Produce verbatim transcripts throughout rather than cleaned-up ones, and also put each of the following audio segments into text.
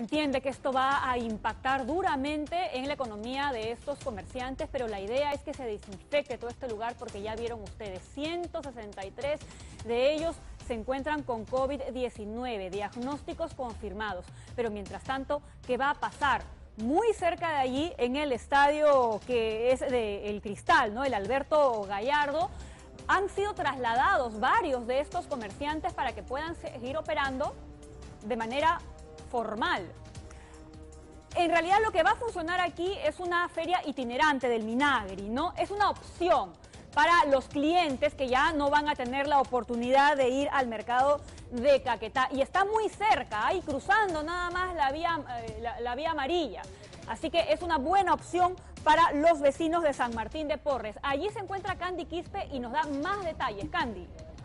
Entiende que esto va a impactar duramente en la economía de estos comerciantes, pero la idea es que se desinfecte todo este lugar porque ya vieron ustedes, ciento sesenta y tres de ellos se encuentran con COVID diecinueve, diagnósticos confirmados. Pero mientras tanto, ¿qué va a pasar? Muy cerca de allí, en el estadio que es de El Cristal, ¿no? El Alberto Gallardo, han sido trasladados varios de estos comerciantes para que puedan seguir operando de manera formal. En realidad lo que va a funcionar aquí es una feria itinerante del Minagri, ¿no? Es una opción para los clientes que ya no van a tener la oportunidad de ir al mercado de Caquetá. Y está muy cerca, ahí cruzando nada más la vía, eh, la, la vía amarilla. Así que es una buena opción para los vecinos de San Martín de Porres. Allí se encuentra Candy Quispe y nos da más detalles. Candy.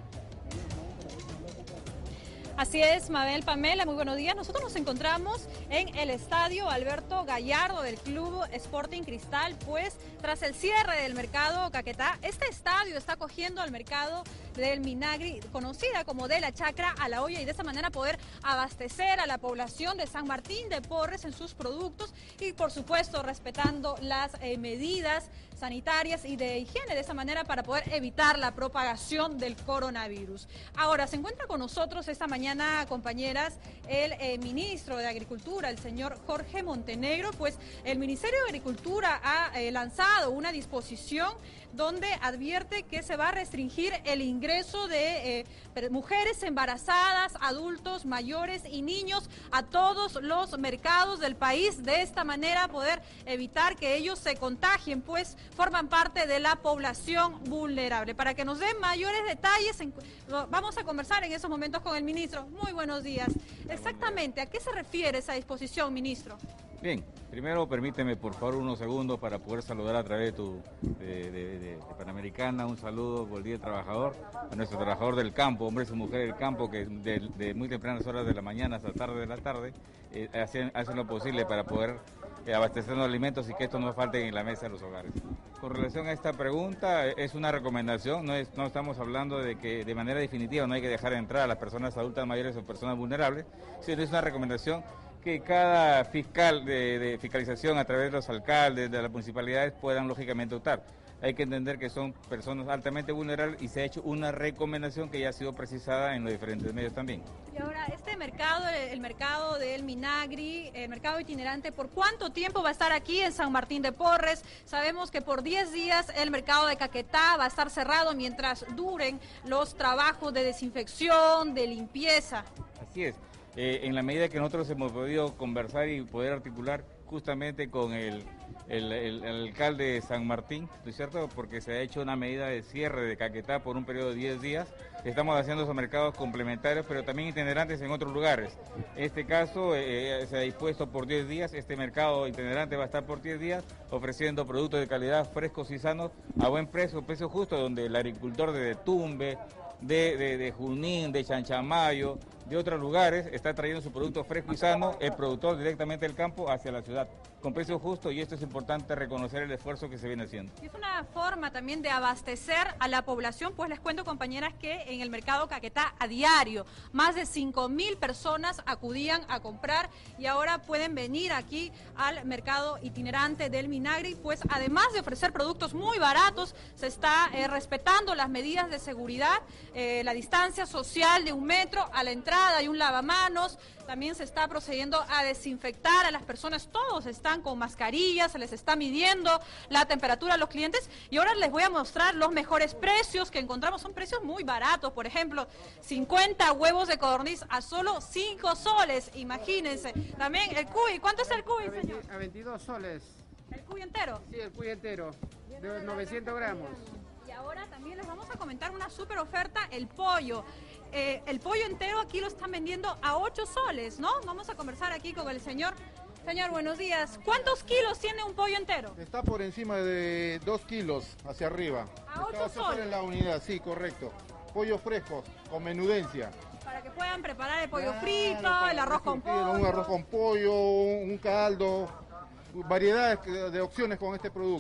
Así es, Mabel, Pamela, muy buenos días. Nosotros nos encontramos en el estadio Alberto Gallardo del Club Sporting Cristal, pues tras el cierre del mercado Caquetá, este estadio está acogiendo al mercado del Minagri, conocida como de la Chacra a la Olla, y de esa manera poder abastecer a la población de San Martín de Porres en sus productos y por supuesto respetando las eh, medidas sanitarias y de higiene, de esa manera para poder evitar la propagación del coronavirus. Ahora, se encuentra con nosotros esta mañana, compañeras, el eh, ministro de Agricultura, el señor Jorge Montenegro, pues el Ministerio de Agricultura ha eh, lanzado una disposición donde advierte que se va a restringir el ingreso de eh, mujeres embarazadas, adultos mayores y niños a todos los mercados del país, de esta manera poder evitar que ellos se contagien, pues forman parte de la población vulnerable. Para que nos den mayores detalles, vamos a conversar en esos momentos con el ministro. Muy buenos días. Exactamente, ¿a qué se refiere esa disposición, ministro? Bien, primero permíteme por favor unos segundos para poder saludar a través de tu de, de, de, de Panamericana, un saludo por el Día del Trabajador, a nuestro trabajador del campo, hombres y mujeres del campo que de, de muy tempranas horas de la mañana hasta tarde de la tarde eh, hacen, hacen lo posible para poder eh, abastecer los alimentos y que esto no falte en la mesa de los hogares. Con relación a esta pregunta, es una recomendación, no, es, no estamos hablando de que de manera definitiva no hay que dejar entrar a las personas adultas mayores o personas vulnerables, sino es una recomendación que cada fiscal de, de fiscalización a través de los alcaldes, de las municipalidades puedan lógicamente optar. Hay que entender que son personas altamente vulnerables y se ha hecho una recomendación que ya ha sido precisada en los diferentes medios también. Y ahora, este mercado, el mercado del Minagri, el mercado itinerante, ¿por cuánto tiempo va a estar aquí en San Martín de Porres? Sabemos que por diez días el mercado de Caquetá va a estar cerrado mientras duren los trabajos de desinfección, de limpieza. Así es. Eh, en la medida que nosotros hemos podido conversar y poder articular justamente con el, el, el, el alcalde de San Martín, ¿no es cierto? Porque se ha hecho una medida de cierre de Caquetá por un periodo de diez días. Estamos haciendo esos mercados complementarios, pero también itinerantes en otros lugares. En este caso eh, se ha dispuesto por diez días, este mercado itinerante va a estar por diez días, ofreciendo productos de calidad frescos y sanos a buen precio, precio justo, donde el agricultor de Tumbe, de, de, de Junín, de Chanchamayo, de otros lugares, está trayendo su producto fresco y sano, el productor directamente del campo hacia la ciudad, con precio justo, y esto es importante reconocer el esfuerzo que se viene haciendo. Es una forma también de abastecer a la población, pues les cuento, compañeras, que en el mercado Caquetá a diario más de cinco mil personas acudían a comprar y ahora pueden venir aquí al mercado itinerante del Minagri, pues además de ofrecer productos muy baratos, se está eh, respetando las medidas de seguridad, eh, la distancia social de un metro a la entrada. Hay un lavamanos, también se está procediendo a desinfectar a las personas, todos están con mascarillas, se les está midiendo la temperatura a los clientes y ahora les voy a mostrar los mejores precios que encontramos, son precios muy baratos, por ejemplo, cincuenta huevos de codorniz a solo cinco soles, imagínense, también el cuy, ¿cuánto es el cuy, señor? A veintidós soles. ¿El cuy entero? Sí, el cuy entero, de novecientos gramos. Y ahora también les vamos a comentar una súper oferta, el pollo. Eh, el pollo entero aquí lo están vendiendo a ocho soles, ¿no? Vamos a conversar aquí con el señor. Señor, buenos días. ¿Cuántos kilos tiene un pollo entero? Está por encima de dos kilos hacia arriba. A ocho Está soles. en la unidad, sí, correcto. Pollos frescos, con menudencia. Para que puedan preparar el pollo Claro, frito, para el arroz con surtido, pollo. Un arroz con pollo, un caldo, variedades de opciones con este producto. ¿A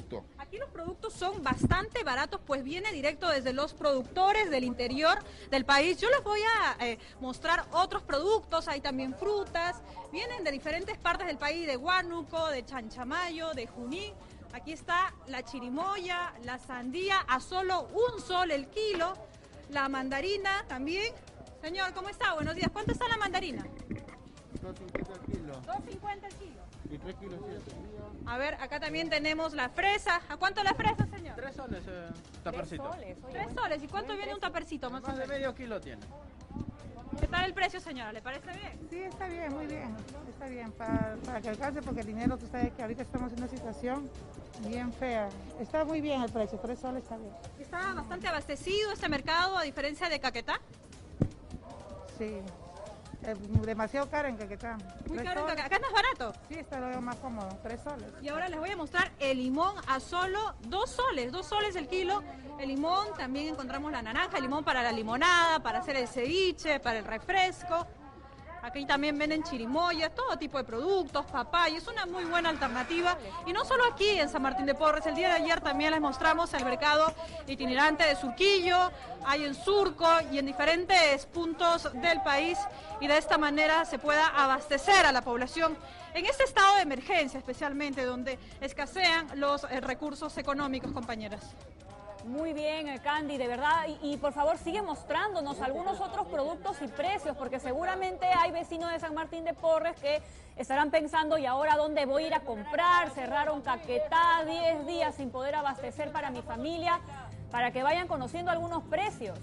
Aquí los productos son bastante baratos, pues viene directo desde los productores del interior del país. Yo les voy a eh, mostrar otros productos, hay también frutas, vienen de diferentes partes del país, de Huánuco, de Chanchamayo, de Junín. Aquí está la chirimoya, la sandía a solo un sol el kilo, la mandarina también. Señor, ¿cómo está? Buenos días. ¿Cuánto está la mandarina? dos cincuenta el kilo. dos cincuenta el kilo. Y tres kilos siete. A ver, acá también tenemos la fresa. ¿A cuánto la fresa, señor? Tres soles, eh, Tres tapercito. soles, oye, Tres bueno. soles. ¿Y cuánto Buen viene un precio. tapercito más o Más de menos? medio kilo tiene. ¿Qué tal el precio, señora? ¿Le parece bien? Sí, está bien, muy bien, está bien, para, para que alcance, porque el dinero, tú sabes que ahorita estamos en una situación bien fea. Está muy bien el precio, tres soles está bien. Está bastante abastecido este mercado, a diferencia de Caquetá. Sí, es demasiado caro en Caquetá. Muy Tres caro en soles. Caquetá. Acá es más barato. Sí, está lo veo más cómodo, tres soles. Y ahora les voy a mostrar el limón a solo dos soles, dos soles el kilo. El limón, también encontramos la naranja, el limón para la limonada, para hacer el ceviche, para el refresco. Aquí también venden chirimoyas, todo tipo de productos, papaya, es una muy buena alternativa. Y no solo aquí en San Martín de Porres, el día de ayer también les mostramos el mercado itinerante de Surquillo, hay en Surco y en diferentes puntos del país. Y de esta manera se pueda abastecer a la población en este estado de emergencia, especialmente donde escasean los eh, recursos económicos, compañeras. Muy bien, eh, Candy, de verdad. Y, y por favor sigue mostrándonos algunos otros productos y precios, porque seguramente hay vecinos de San Martín de Porres que estarán pensando, ¿y ahora dónde voy a ir a comprar? Cerraron Caquetá, diez días sin poder abastecer para mi familia, para que vayan conociendo algunos precios.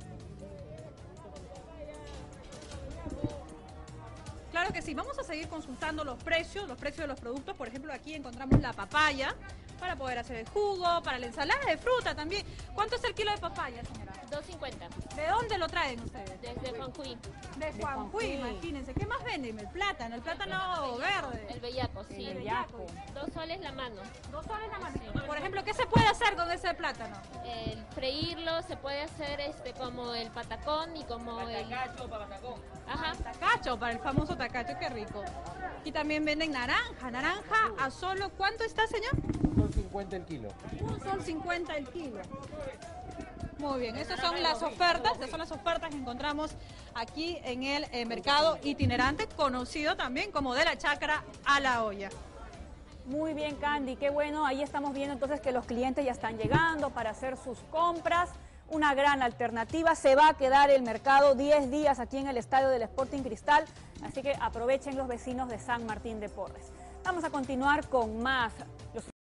Claro que sí, vamos a seguir consultando los precios, los precios de los productos. Por ejemplo, aquí encontramos la papaya para poder hacer el jugo, para la ensalada de fruta también. ¿Cuánto es el kilo de papaya, señora? dos cincuenta, ¿De dónde lo traen ustedes? desde Juanjuy, De Juanjuy, imagínense. ¿Qué más venden? El plátano, el plátano verde. el bellaco, sí. El bellaco. Dos soles la mano. Dos soles la mano. Por ejemplo, ¿qué se puede hacer con ese plátano? El freírlo se puede hacer este como el patacón y como el... Ajá. Tacacho, para el famoso tacacho, qué rico. Y también venden naranja, naranja a solo, ¿cuánto está, señor? dos cincuenta el kilo. Un sol cincuenta el kilo. Muy bien, esas son las ofertas, esas son las ofertas que encontramos aquí en el eh, mercado itinerante, conocido también como de la chacra a la olla. Muy bien, Candy, qué bueno. Ahí estamos viendo entonces que los clientes ya están llegando para hacer sus compras. Una gran alternativa. Se va a quedar el mercado diez días aquí en el estadio del Sporting Cristal, así que aprovechen los vecinos de San Martín de Porres. Vamos a continuar con más. Los